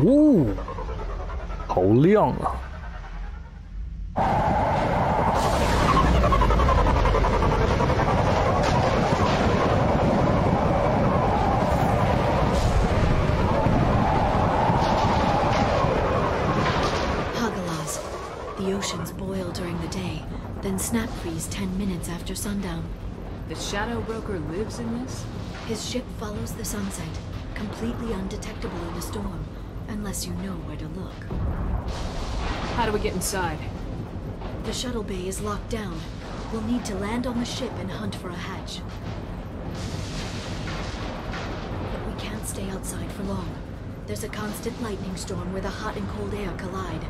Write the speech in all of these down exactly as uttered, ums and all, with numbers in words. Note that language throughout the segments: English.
呜、哦，好亮啊！ The oceans boil during the day, then snap freeze ten minutes after sundown. The Shadow Broker lives in this? His ship follows the sunset, completely undetectable in a storm, unless you know where to look. How do we get inside? The shuttle bay is locked down. We'll need to land on the ship and hunt for a hatch. But we can't stay outside for long. There's a constant lightning storm where the hot and cold air collide.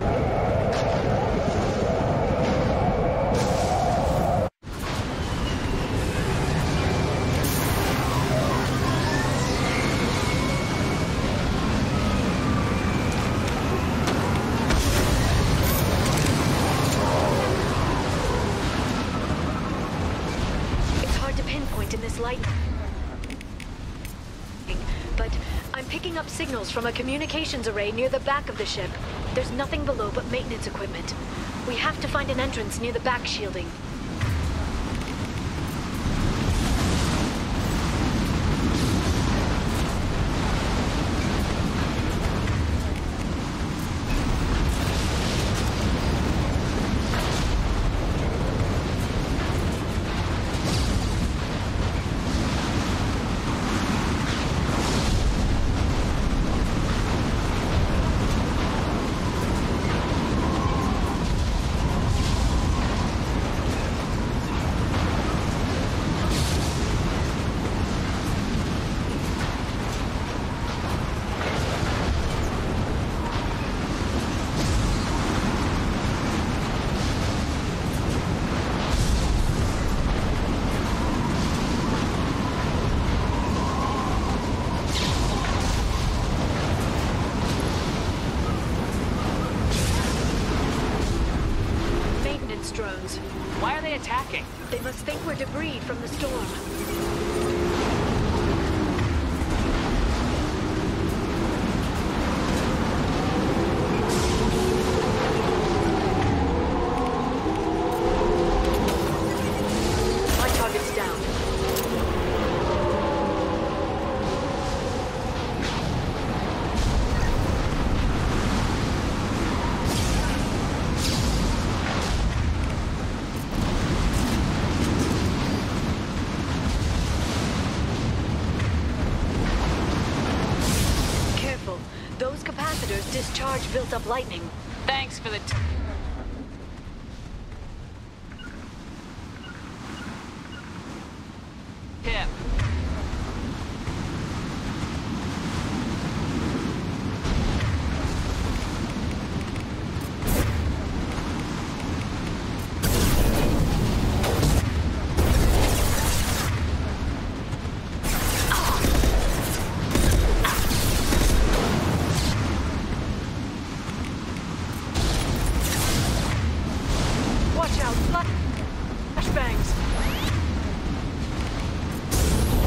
It's hard to pinpoint in this light. But I'm picking up signals from a communications array near the back of the ship. There's nothing below but maintenance equipment. We have to find an entrance near the back shielding. Drones. Why are they attacking? They must think we're debris from the storm. My target's down. Those capacitors discharge built-up lightning. Thanks for the t- tip. Watch out! Flashbangs!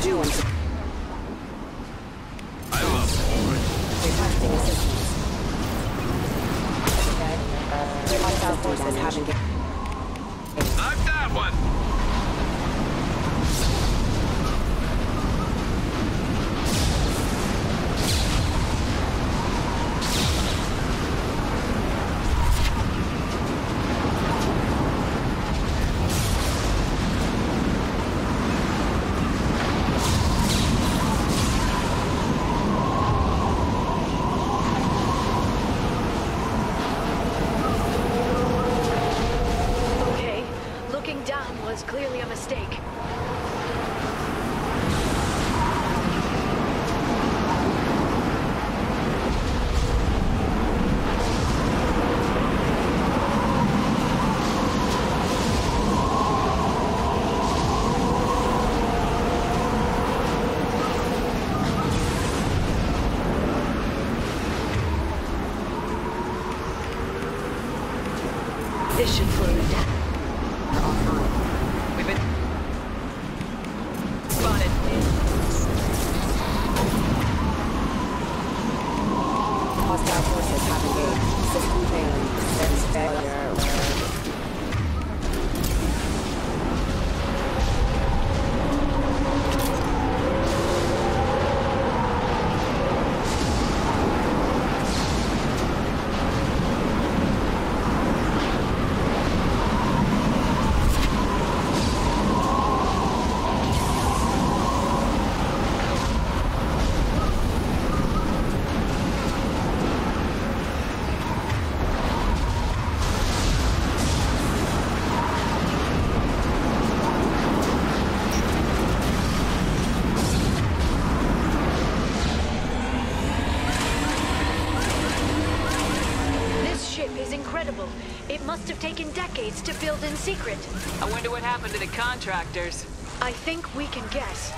Jules. I love Requesting assistance. Hostile forces having it. Knock that one! Okay, looking down was clearly a mistake. This should slow them down. We've been spotted. Hostile forces have engaged. System failing. Sense failure. This ship is incredible. It must have taken decades to build in secret. I wonder what happened to the contractors. I think we can guess.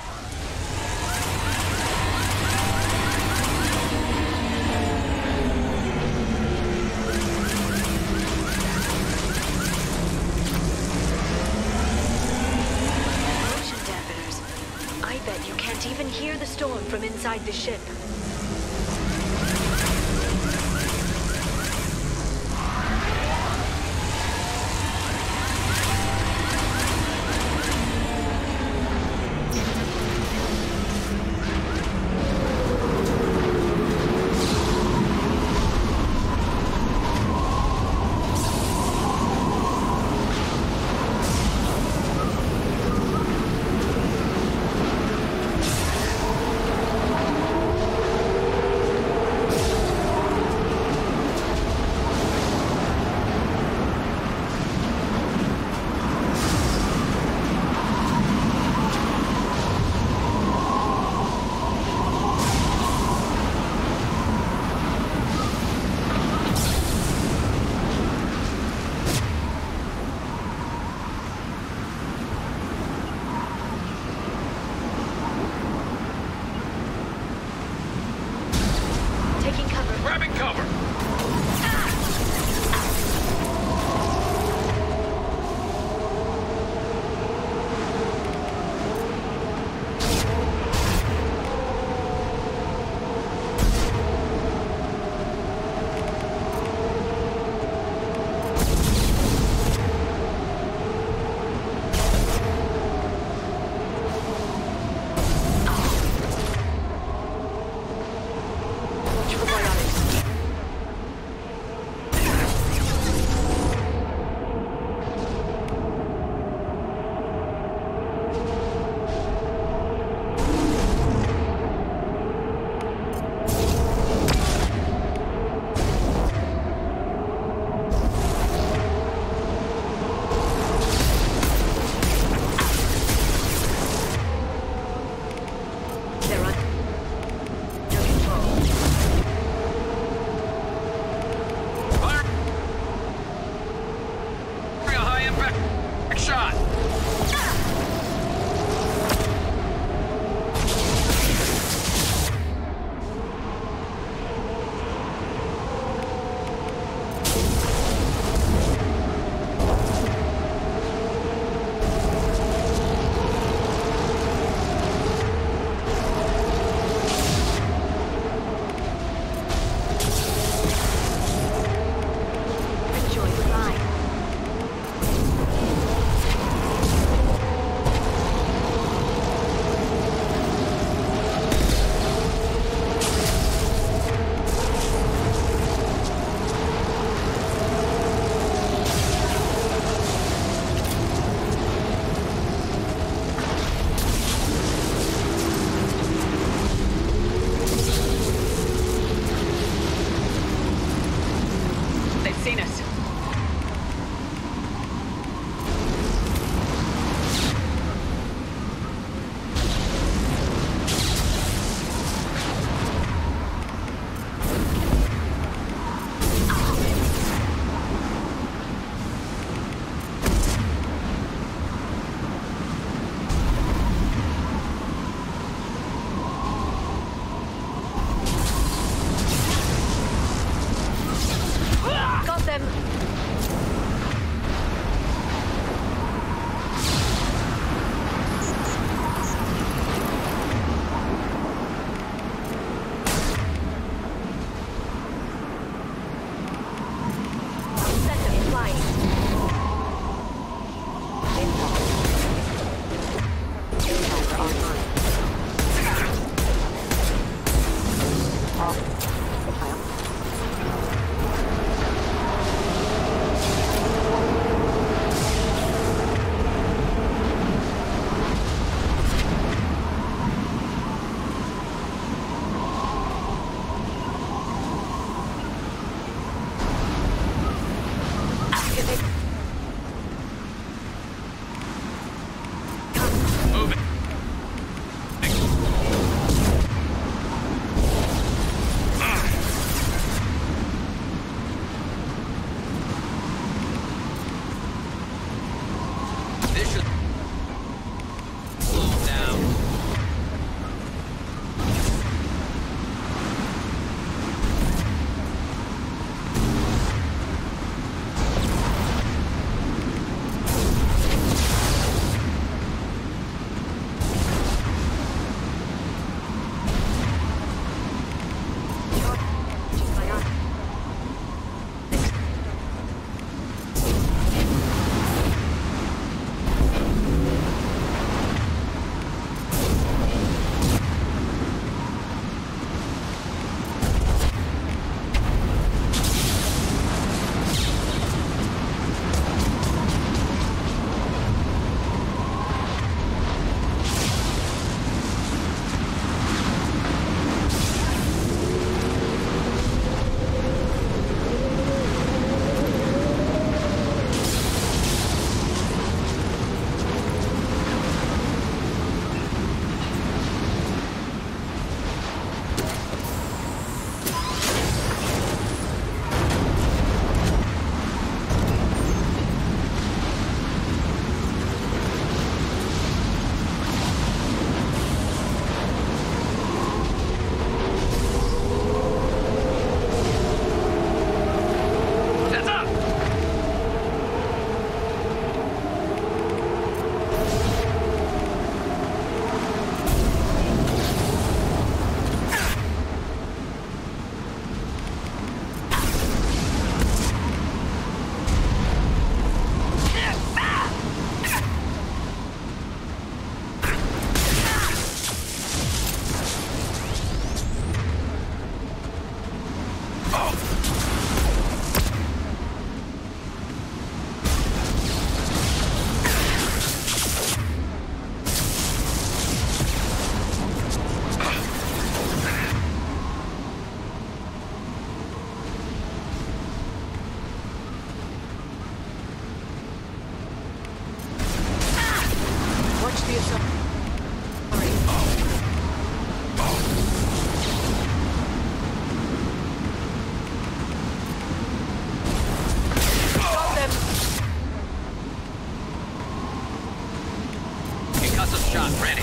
Motion dampeners. I bet you can't even hear the storm from inside the ship. We are so sorry. Got them. Concussive shot ready.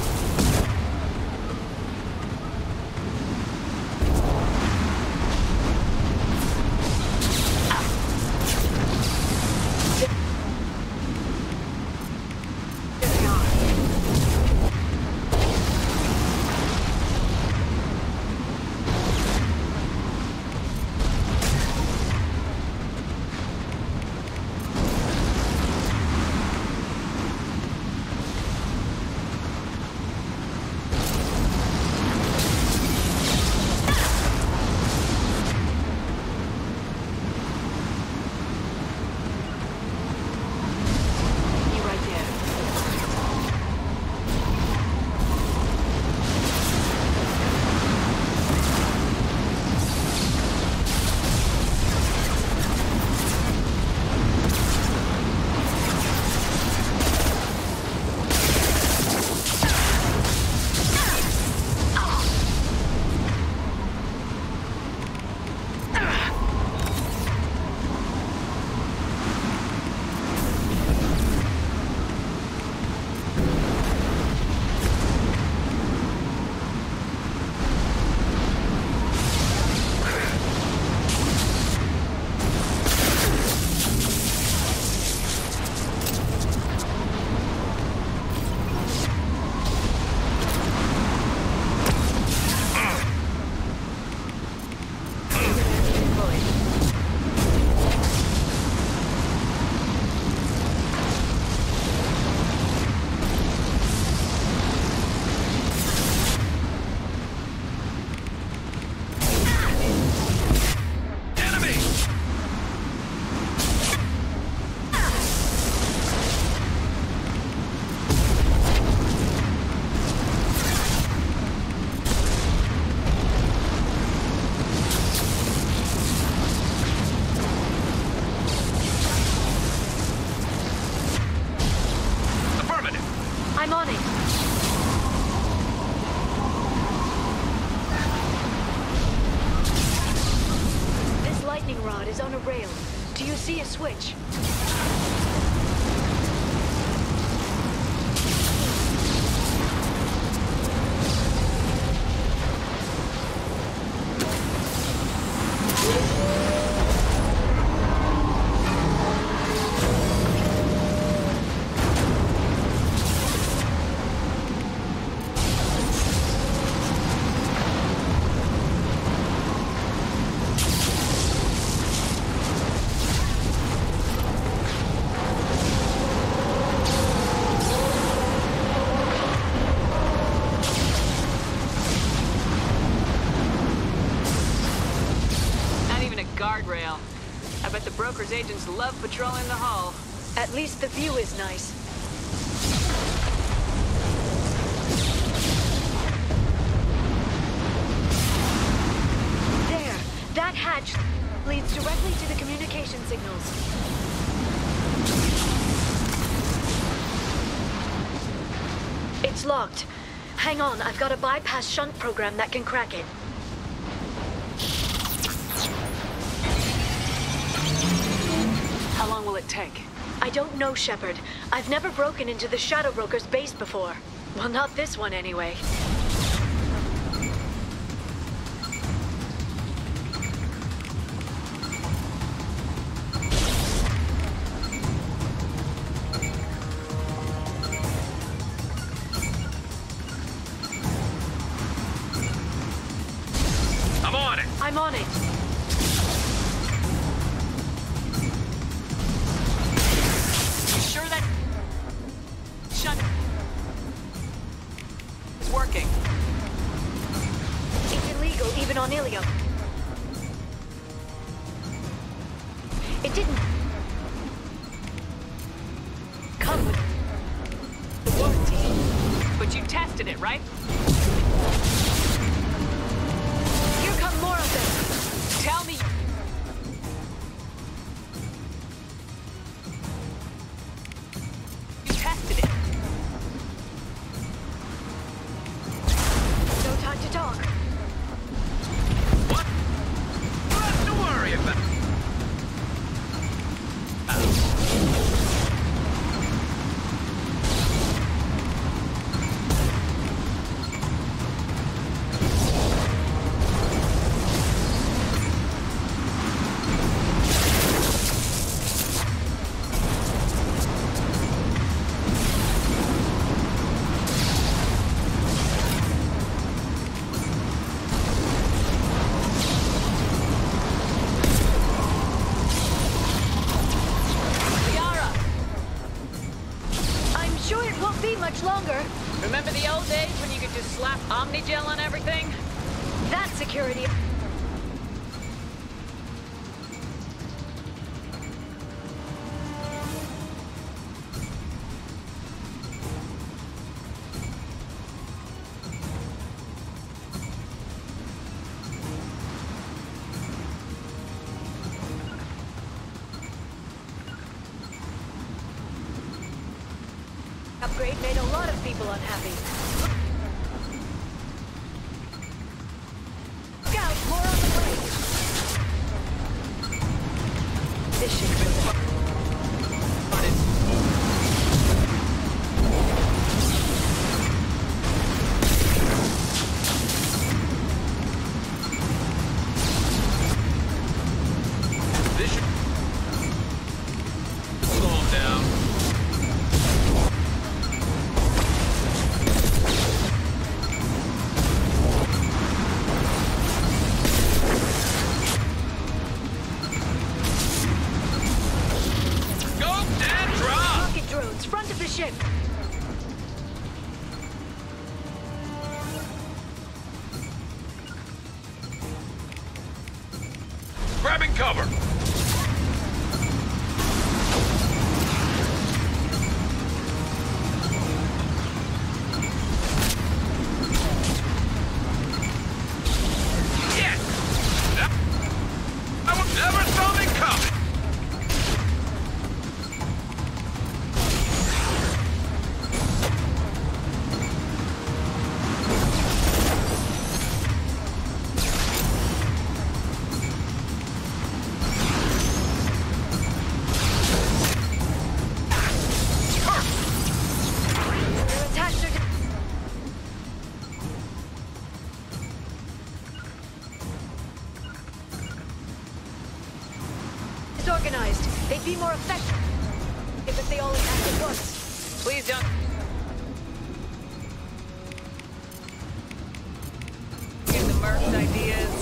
I'm on it. This lightning rod is on a rail. Do you see a switch? Guardrail. I bet the broker's agents love patrolling the hull. At least the view is nice. There! That hatch leads directly to the communication signals. It's locked. Hang on, I've got a bypass shunt program that can crack it. How long will it take? I don't know, Shepard. I've never broken into the Shadow Broker's base before. Well, not this one anyway. I'm on it. I'm on it. Sure that shunt is working. It's illegal even on Ilium. It didn't come with the warranty. But you tested it, right? Here come more of them. Tell me. You tested it. be much longer. Remember the old days when you could just slap Omnigel on everything? That security... upgrade made a lot of people unhappy. Look out, more on the way. This should be This should slow him down. front of the ship. Grabbing cover. Yes. I will never saw me coming. Organized. They'd be more effective if they all attacked at once. Please don't... Give the mercs ideas.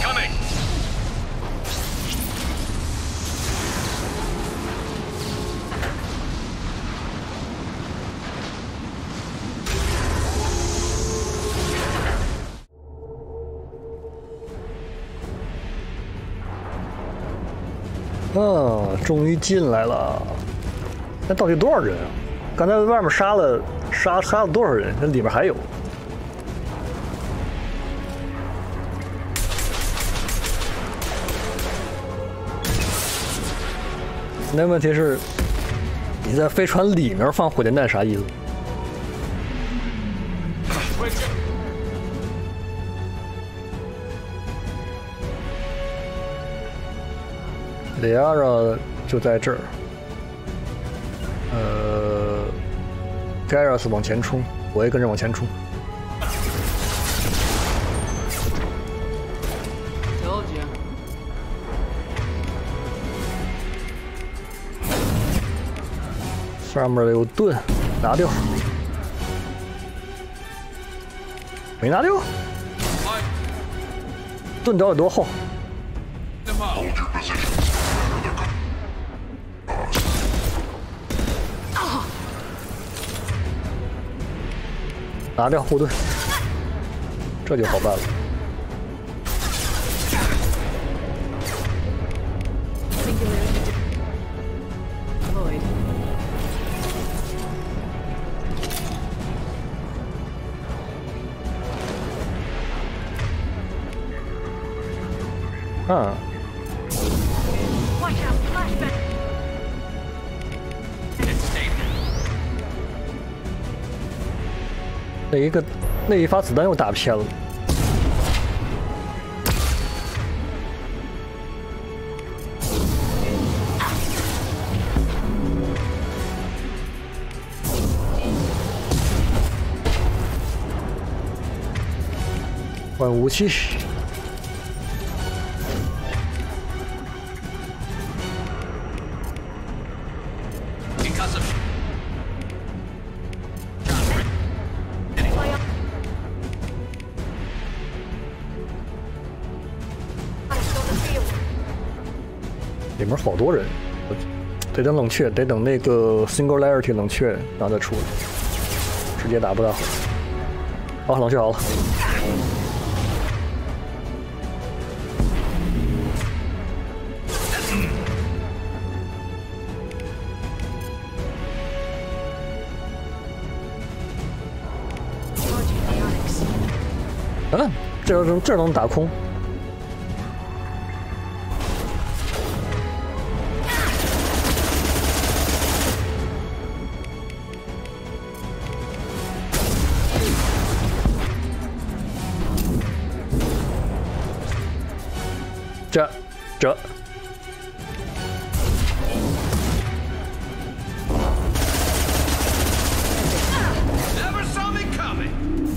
Coming. 啊，终于进来了。那到底多少人啊？刚才外面杀了杀杀了多少人？那里面还有。那问题是，你在飞船里面放火箭弹啥意思？雷亚拉就在这儿，呃 g a r a s 往前冲，我也跟着往前冲。 Told you. 上面有盾，拿掉。没拿掉。盾到底多厚？ Them up. 拿掉护盾，这就好办了。 啊， Watch out, flashback. It's safe. 那一个那一发子弹又打偏了。换武器。 里面好多人，我得等冷却，得等那个 Singularity 冷却，然后再出来，直接打不大好。好，冷却好了。嗯，这这这能打空？ 这这， Never saw me coming.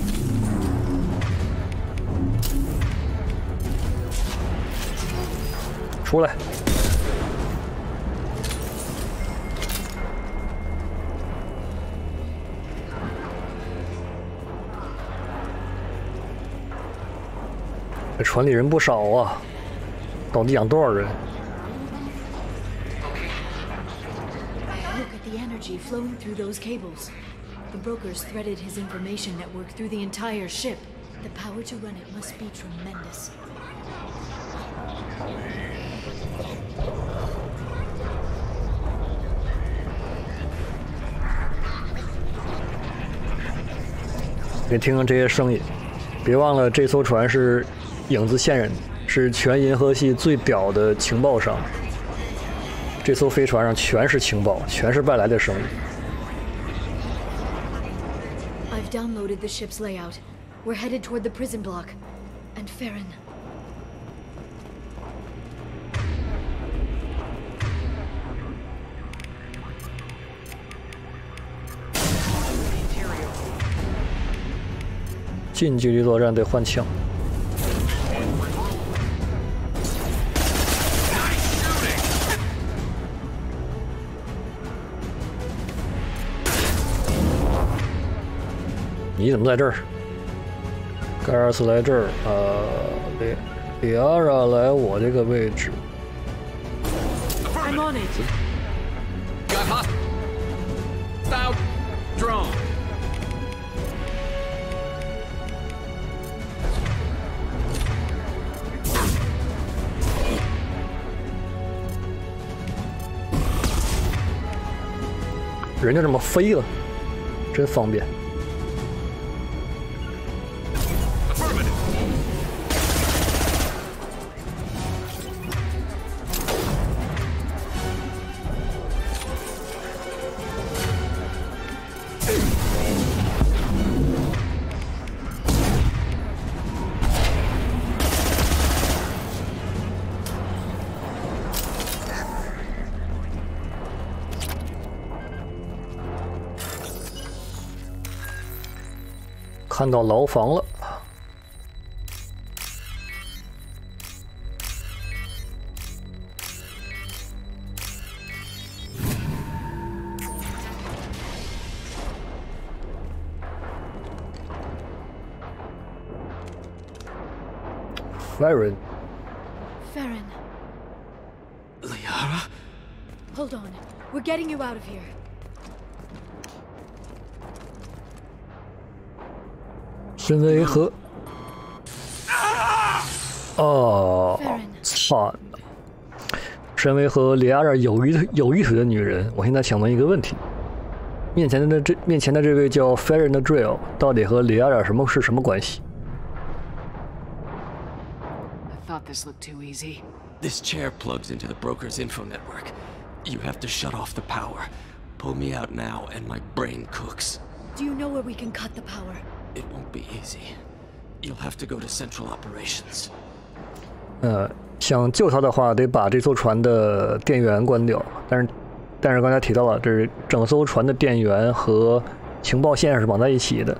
出来！这船里人不少啊。 到底养多少人 Look at the energy flowing through those cables. The brokers threaded his information network through the entire ship. The power to run it must be tremendous. 别听听这些声音，别忘了这艘船是影子线人。 是全银河系最屌的情报商。这艘飞船上全是情报，全是外来的生物。 I've downloaded the ship's layout. We're headed toward the prison block. And Farron. 近距离作战得换枪。 你怎么在这儿？盖尔斯来这儿，呃，对， 里亚拉来我这个位置。 I'm on it. Got hostile drone. 人就这么飞了，真方便。 看到牢房了，Farron. Farron. Liara? Hold on. We're getting you out of here. 身为和哦，惨了！身为和里亚尔有一有一腿的女人，我现在想问一个问题：面前的这面前的这位叫 Farron 的 Drill， 到底和里亚尔什么是什么关系？ I thought this looked too easy. This chair plugs into the broker's info network. You have to shut off the power. Pull me out now, and my brain cooks. Do you know where we can cut the power? It won't be easy. You'll have to go to Central Operations. 呃，想救他的话，得把这艘船的电源关掉。但是，但是刚才提到了，这是整艘船的电源和情报线是绑在一起的。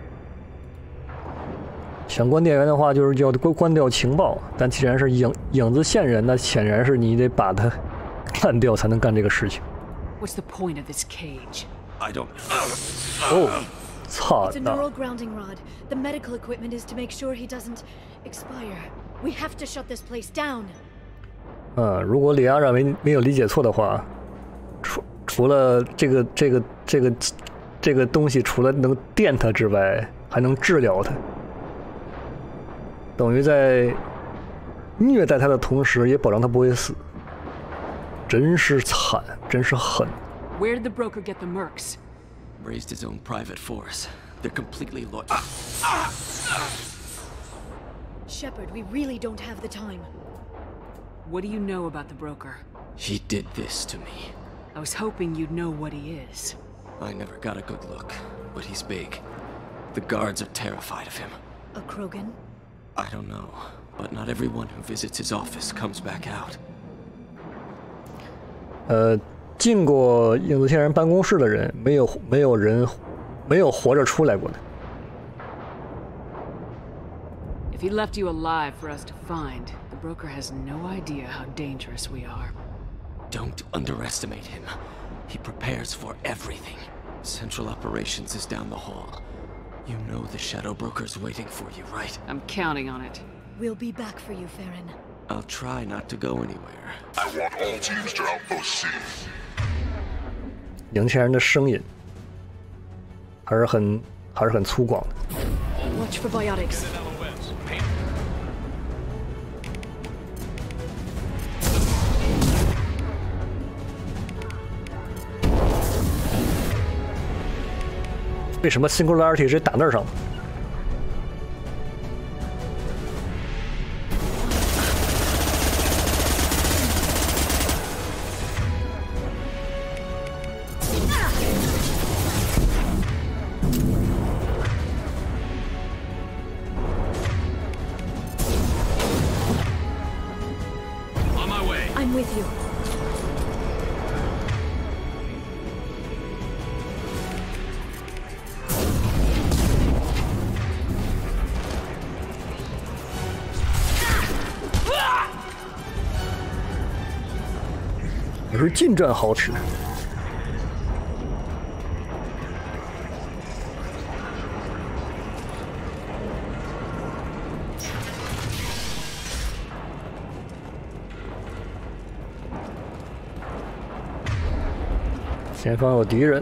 想关电源的话，就是要关关掉情报。但既然是影影子线人，那显然是你得把它干掉才能干这个事情。 What's the point of this cage? I don't. 哦，操 It's a 的！ neural grounding rod. The medical equipment is to make sure he doesn't expire. We have to shut this place down. 嗯，如果里亚让没没有理解错的话，除除了这个这个这个这个东西，除了能电它之外，还能治疗它。 等于在虐待他的同时，也保证他不会死，真是惨，真是狠。 Where did the broker get the mercs? Raised his own private force. They're completely loyal. Shepard, we really don't have the time. What do you know about the broker? He did this to me. I was hoping you'd know what he is. I never got a good look, but he's big. The guards are terrified of him. A Krogan? I don't know, but not everyone who visits his office comes back out. 呃，进过影子仙人办公室的人，没有没有人没有活着出来过的。 If he left you alive for us to find, the broker has no idea how dangerous we are. Don't underestimate him. He prepares for everything. Central Operations is down the hall. You know the Shadow Broker's waiting for you, right? I'm counting on it. We'll be back for you, Farron. I'll try not to go anywhere. I want all teams to outpost C. 影子仙人的声音还是很还是很粗犷的。 Watch for biotics. Pain. 为什么 Singularity 是打那儿上的？ On my way. I'm with you. 也是近战好使。 前方有敌人。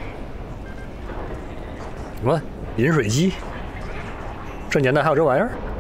什么饮水机？这年代还有这玩意儿？